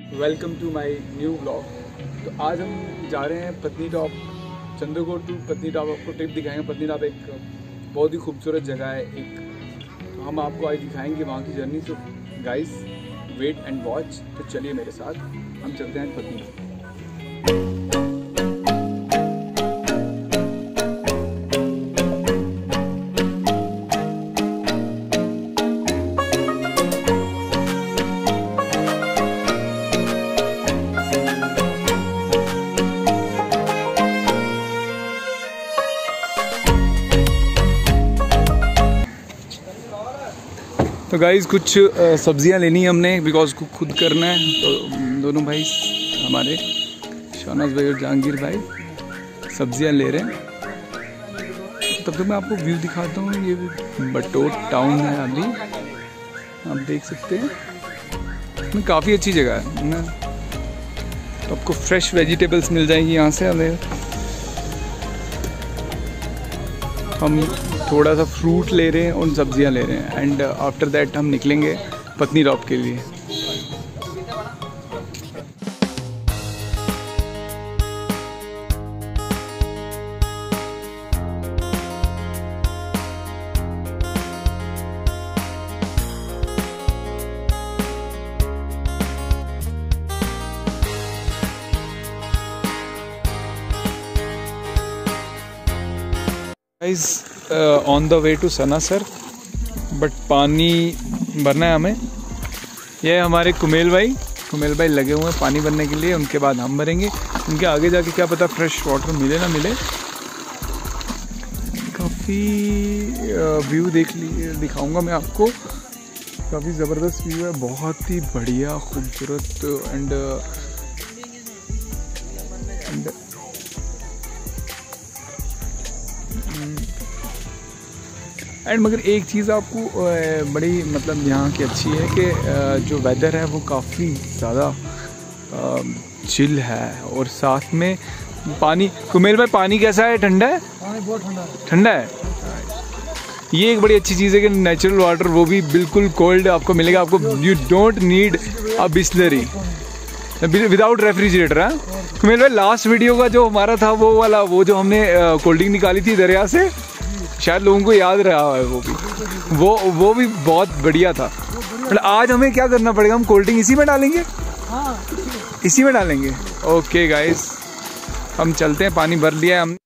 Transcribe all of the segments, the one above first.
Welcome to my new blog. तो आज हम जा रहे हैं Patnitop, Chandrakot to Patnitop. आपको ट्रिप दिखाएंगे। पत्नी टॉप एक बहुत ही खूबसूरत जगह है तो हम आपको आज दिखाएंगे वहाँ की जर्नी। तो गाइस वेट एंड वॉच। तो चलिए मेरे साथ, हम चलते हैं पत्नी टॉप। तो गाइज़ कुछ सब्जियां लेनी है हमने, बिकॉज खुद करना है। तो दोनों भाई हमारे शहनाज भाई और जहांगीर भाई सब्जियां ले रहे हैं। तब तक मैं आपको व्यू दिखाता हूँ। ये बटोट टाउन है, अभी आप देख सकते हैं। काफ़ी अच्छी जगह है ना। तो आपको फ्रेश वेजिटेबल्स मिल जाएंगी यहाँ से। हम थोड़ा सा फ्रूट ले रहे हैं और सब्जियां ले रहे हैं। एंड आफ्टर दैट हम निकलेंगे पत्नी टॉप के लिए। On the way to Sanasar, but पानी भरना है हमें। ये हमारे कुमेल भाई लगे हुए हैं पानी भरने के लिए। उनके बाद हम भरेंगे। उनके आगे जाके क्या पता फ्रेश वाटर मिले ना मिले। काफ़ी व्यू दिखाऊंगा मैं आपको। काफ़ी ज़बरदस्त व्यू है, बहुत ही बढ़िया खूबसूरत। एंड मगर एक चीज़ आपको बड़ी मतलब यहाँ की अच्छी है कि जो वेदर है वो काफ़ी ज़्यादा चिल है। और साथ में पानी, कुमेल भाई पानी कैसा है? ठंडा है? पानी बहुत ठंडा है। ये एक बड़ी अच्छी चीज़ है कि नेचुरल वाटर वो भी बिल्कुल कोल्ड आपको मिलेगा। आपको you don't need a Bisleri without refrigerator. हाँ कुमेल भाई, लास्ट वीडियो का जो हमारा था वो जो हमने कोल्ड ड्रिंक निकाली थी दरिया से, शायद लोगों को याद रहा है वो भी बहुत बढ़िया था। मतलब आज हमें क्या करना पड़ेगा? हम कोल्ड ड्रिंक इसी में डालेंगे। इसी में डालेंगे। ओके गाइस, हम चलते हैं। पानी भर लिया है हमने।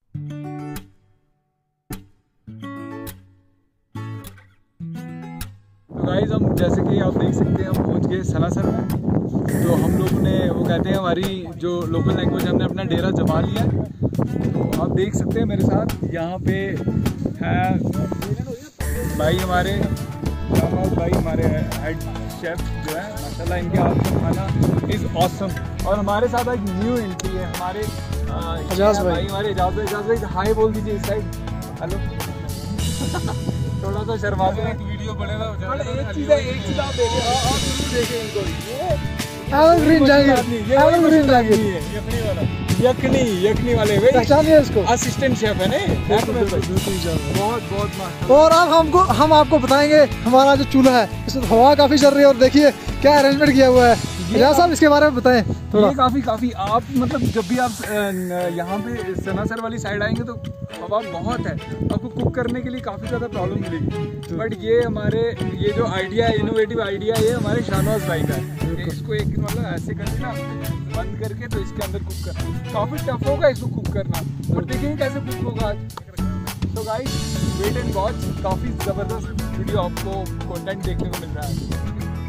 तो गाइस हम जैसे कि आप देख सकते हैं हम पहुंच गए सनासर में। तो हम लोगों ने वो कहते हैं हमारी जो लोकल लैंग्वेज, हमने अपना डेरा जमा लिया है। तो आप देख सकते हैं मेरे साथ यहाँ पे है भाई हमारे हेड शेफ जो है, माशाल्लाह इनके हाथ का खाना इज़ ऑसम। और हमारे साथ एक न्यू एंट्री है हमारे एजाज भाई। हमारे एजाज भाई हाय बोल दीजिए इस साइड। हेलो। थोड़ा सा शर्माते हैं, वीडियो बनेगा। एक चीज़ आप देखें इनको, यखनी वाले इसको असिस्टेंट शेफ है ना। बहुत। और अब हम आपको बताएंगे हमारा जो चूल्हा है, इसमें हवा काफी चल रही है। और देखिए क्या अरेंजमेंट किया हुआ है। साहब इसके बारे में बताएं थोड़ा। ये काफी आप मतलब जब भी आप यहाँ पे सनासर वाली साइड आएंगे तो हवा बहुत है। आपको कुक करने के लिए काफी ज्यादा प्रॉब्लम मिलेगी। बट ये जो आइडिया है, इनोवेटिव आइडिया, ये हमारे शहनाज भाई का है। इसको एक मतलब ऐसे करके ना बंद करके तो इसके अंदर कुक करना काफी टफ होगा इसको कुक करना। और देखेंगे कैसे कुक होगा आज। तो गाइस वेट एंड वॉच। काफी जबरदस्त वीडियो आपको कंटेंट देखने को मिल रहा है।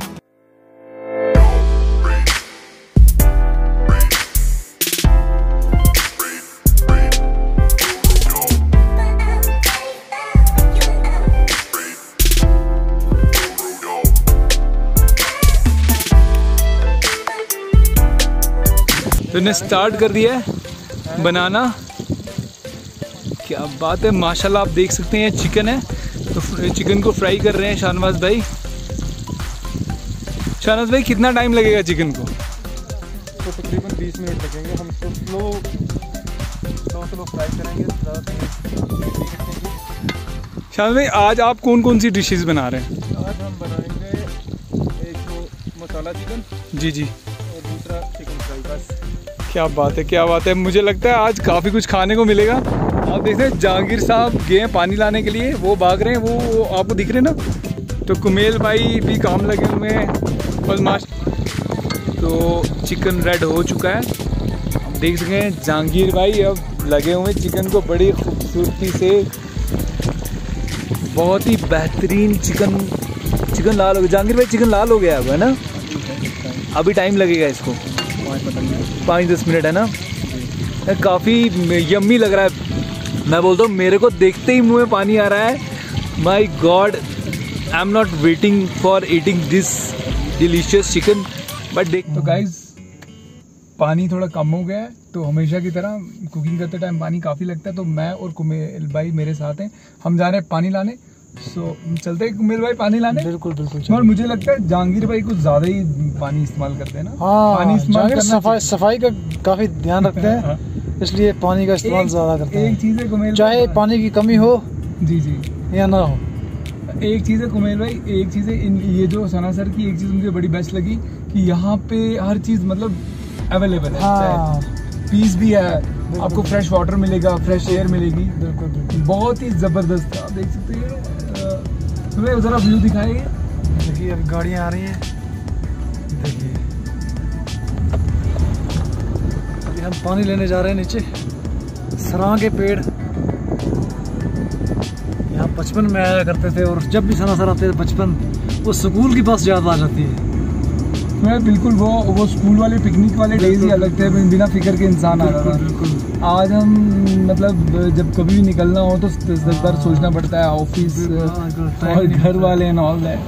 तो इन्हें स्टार्ट कर दिया है बनाना। क्या बात है, माशाल्लाह। आप देख सकते हैं चिकन है, तो चिकन को फ्राई कर रहे हैं शहनाज भाई। शहनाज भाई कितना टाइम लगेगा चिकन को? तो तकरीबन 20 मिनट लगेंगे। हम इसको स्लो फ्राई करेंगे। शहनाज भाई आज आप कौन कौन सी डिशेस बना रहे हैं? आज हम बनाएंगे एक तो मसाला चिकन। जी जी। और दूसरा चिकन फ्राई बस। क्या बात है, क्या बात है। मुझे लगता है आज काफ़ी कुछ खाने को मिलेगा। आप देखते हैं जहांगीर साहब गए हैं पानी लाने के लिए, वो भाग रहे हैं, वो आपको दिख रहे हैं ना। तो कुमेल भाई भी काम लगे हुए हैं ऑलमोस्ट। तो चिकन रेड हो चुका है, आप देख सकें हैं जहांगीर भाई अब लगे हुए हैं चिकन को बड़ी खूबसूरती से। बहुत ही बेहतरीन चिकन लाल हो गया। जहांगीर भाई चिकन लाल हो गया है ना, अभी टाइम लगेगा इसको 5-10 मिनट है ना। काफ़ी यम्मी लग रहा है। मैं बोलता हूँ मेरे को देखते ही मुंह में पानी आ रहा है। My God, I am not waiting for eating this delicious chicken. But देख तो गाइज पानी थोड़ा कम हो गया है, तो हमेशा की तरह कुकिंग करते टाइम पानी काफ़ी लगता है। तो मैं और कुमेल भाई मेरे साथ हैं, हम जा रहे हैं पानी लाने। चलते हैं कुमेल भाई पानी लाने। बिल्कुल बिल्कुल। और मुझे लगता है जहांगीर भाई कुछ ज़्यादा ही पानी इस्तेमाल करते हैं ना। हाँ, पानी इस्तेमाल सफाई का काफ़ी ध्यान रखते हैं, इसलिए पानी का इस्तेमाल ज़्यादा करते हैं। एक चीज़ है कुमेल, चाहे पानी की कमी हो जी या ना हो। एक चीज़ है कुमेल भाई, एक चीज़ है ये जो सनासर की एक चीज़ मुझे बड़ी बेस्ट लगी कि यहाँ पे हर चीज़ मतलब अवेलेबल है। हाँ, पीस भी है, आपको फ्रेश वाटर मिलेगा, फ्रेश एयर मिलेगी। बिल्कुल बहुत ही ज़बरदस्त। आप देख सकते हैं, तुम्हें ज़रा व्यू दिखाएंगे। देखिए अभी गाड़ियाँ आ रही हैं, देखिए अभी हम पानी लेने जा रहे हैं नीचे। सरां के पेड़ यहाँ बचपन में आया करते थे, और जब भी सरासर आते थे बचपन, वो स्कूल की बस याद आ जाती है। मैं बिल्कुल वो स्कूल वाले पिकनिक वाले डेज ही अलग थे, बिना फिक्र के इंसान आ रहा था। बिल्कुल। आज हम मतलब जब कभी भी निकलना हो तो 10 बार सोचना पड़ता है, ऑफिस और घर वाले एंड ऑल दैट।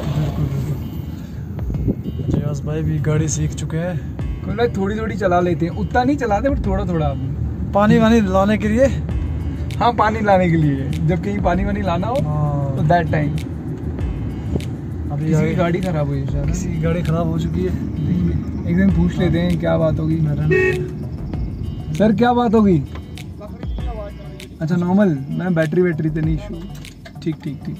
जयास भाई भी गाड़ी सीख चुके हैं। भाई थोड़ी थोड़ी चला लेते हैं, उतना नहीं चलाते बट थोड़ा थोड़ा। पानी वानी लाने के लिए, हाँ पानी लाने के लिए, जब कहीं पानी वानी लाना हो तो दैट टाइम। अभी किसी की गाड़ी खराब हुई है, किसी की गाड़ी खराब हो चुकी है। एक दिन पूछ लेते हैं क्या बात होगी। सर क्या बात होगी? अच्छा नॉर्मल, मैं बैटरी तो नहीं इशू। ठीक ठीक ठीक।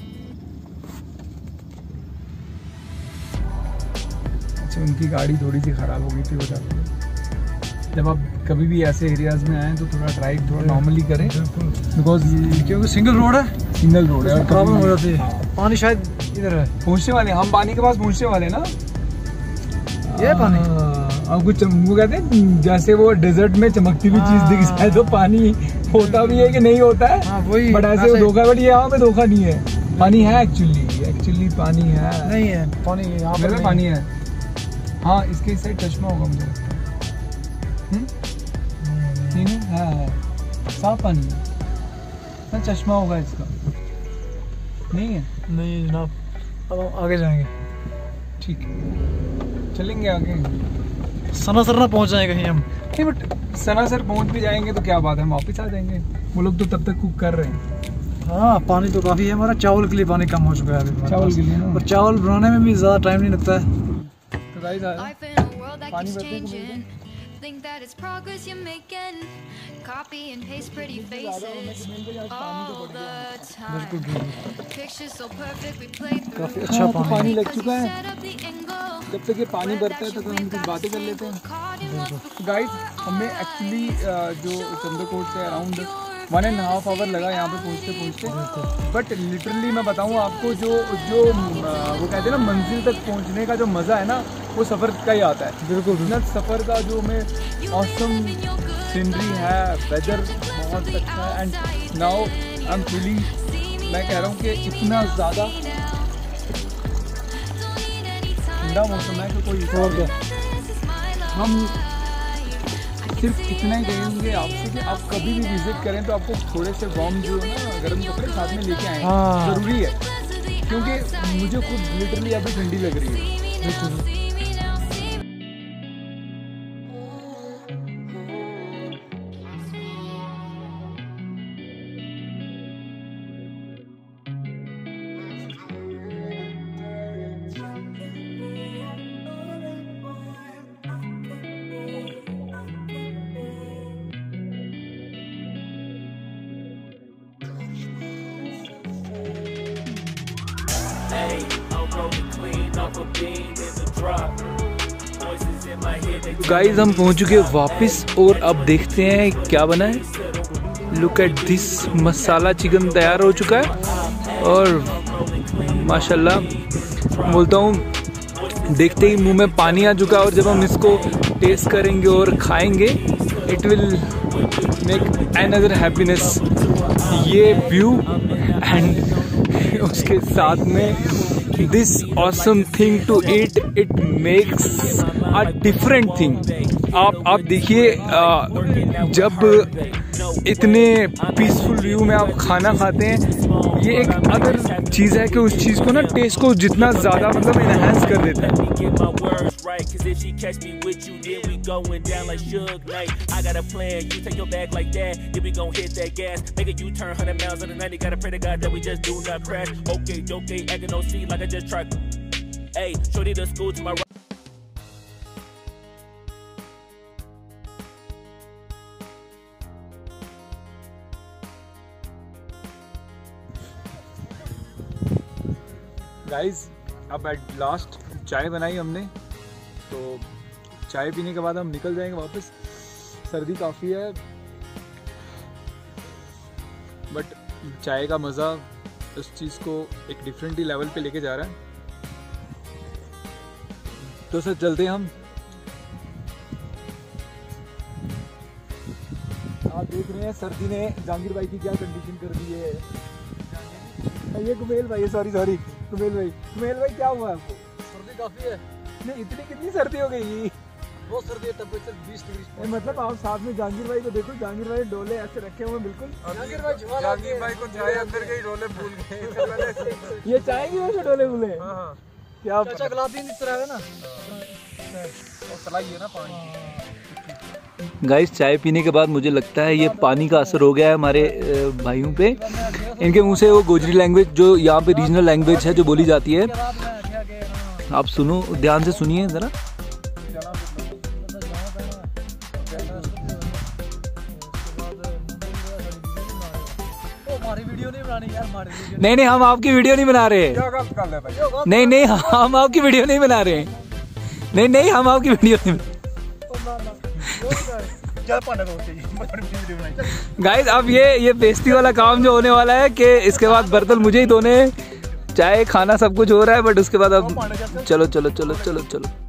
अच्छा उनकी गाड़ी थोड़ी सी ख़राब हो गई थी, हो जाती है। जब आप कभी भी ऐसे एरियाज में आएँ तो थोड़ा ड्राइव थोड़ा नॉर्मली करें, बिकॉज क्योंकि सिंगल रोड है और प्रॉब्लम हो जाती है। पानी शायद इधर है, पहुँचने वाले, हम पानी के पास पहुँचने वाले ना। ये पानी अब कुछ वो कहते हैं जैसे वो डेजर्ट में चमकती हुई चीज दिख जाए तो पानी होता भी है कि नहीं होता है। हाँ, वही बट ऐसे धोखा, बट यहाँ पे धोखा नहीं है, पानी है एक्चुअली पानी है। नहीं है पानी, यहाँ पर पानी है। हाँ इसके इस साइड चश्मा होगा मुझे लगता है। नहीं है, साफ पानी है ना, चश्मा होगा इसका। नहीं है? नहीं जनाब, अब हम आगे जाएंगे। ठीक है चलेंगे आगे। सनासर ना पहुंच जाए कहीं हम। नहीं बट सनासर पहुंच भी जाएंगे तो क्या बात है, हम वापस आ जाएंगे। वो लोग तो तब तक कुक कर रहे हैं। हाँ पानी तो काफ़ी है हमारा। चावल के लिए पानी कम हो चुका है अभी, चावल के लिए ना, और चावल बनाने में भी ज़्यादा टाइम नहीं लगता है। तो गाइस पानी भरते हैं। Think that it's progress you're making. Copy and paste pretty faces all the time. Pictures so perfect we play through. काफ़ी अच्छा पानी लग चुका है। जब तक ये पानी भरता है तो हम कुछ बातें कर लेते हैं। गाइस हमें एक्चुअली जो चंद्रकोट से अराउंड 1.5 आवर लगा यहाँ पे पहुँचते। बट लिटरली मैं बताऊँ आपको, जो वो कहते हैं ना मंजिल तक पहुँचने का जो मज़ा है ना, वो सफ़र का ही आता है। बिल्कुल ना, सफ़र का जो में ऑसम सीनरी है, वेदर बहुत अच्छा है। And now I am feeling, मैं कह रहा हूँ कि इतना ज़्यादा ठंडा मौसम है कि कोई और क्या। हम सिर्फ इतना ही कहेंगे आपसे कि आप कभी भी विजिट करें तो आपको थोड़े से वार्म जो है ना गर्म कपड़े साथ में लेके आएँ। हाँ। ज़रूरी है, क्योंकि मुझे खुद लिटरली अभी ठंडी लग रही है। Hey, I'm rolling clean off a beam in the drop. Voices in guys हम पहुंच चुके वापस और अब देखते हैं क्या बना है। Look at this, masala chicken तैयार हो चुका है और माशाल्लाह बोलता हूँ देखते ही मुंह में पानी आ चुका है। और जब हम इसको टेस्ट करेंगे और खाएंगे it will make another happiness. ये व्यू एंड उसके साथ में this awesome thing to eat, it makes a different thing. आप देखिए जब इतने पीसफुल व्यू में आप खाना खाते हैं, ये एक अदर चीज़ है कि उस चीज़ को ना टेस्ट को जितना ज़्यादा मतलब इनहेंस कर देता है। गाइस अब एट लास्ट चाय बनाई हमने, तो चाय पीने के बाद हम निकल जाएंगे वापस। सर्दी काफ़ी है बट चाय का मज़ा उस चीज़ को एक डिफरेंट ही लेवल पे लेके जा रहा है। तो सर चलते हैं हम। आप देख रहे हैं सर्दी ने जहांगीर भाई की क्या कंडीशन कर दी है। ये कुमेल भाई, सॉरी कुमेल भाई क्या हुआ आपको? सर्दी काफी है। नहीं इतनी कितनी सर्दी हो गई? बहुत सर्दी है, टेम्परेचर 20 डिग्री। मतलब आप साथ में जहांगीर भाई को देखो, जहांगीर भाई डोले ऐसे रखे हुए बिल्कुल। जहांगीर भाई को चाय अंदर के डोले भूल गए। ये चाय की वजह से डोले भूले? क्या चाचा गुलाबी इस तरह है ना, और सलाई है ना पानी। गाइस चाय पीने के बाद मुझे लगता है ये पानी का असर हो गया है हमारे भाइयों पे। इनके मुंह से वो गोजरी लैंग्वेज जो यहाँ पे रीजनल लैंग्वेज है जो बोली जाती है, आप सुनो, ध्यान से सुनिए ज़रा। नहीं हम आपकी वीडियो नहीं बना रहे। नहीं हम आपकी वीडियो नहीं बना रहे। नहीं हम आपकी वीडियो नहीं। गाइस अब ये बेइज्जती वाला काम जो होने वाला है कि इसके बाद बर्तन मुझे ही धोने, चाय खाना सब कुछ हो रहा है बट उसके बाद अब चलो।